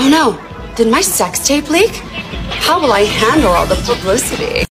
Oh no, did my sex tape leak? How will I handle all the publicity?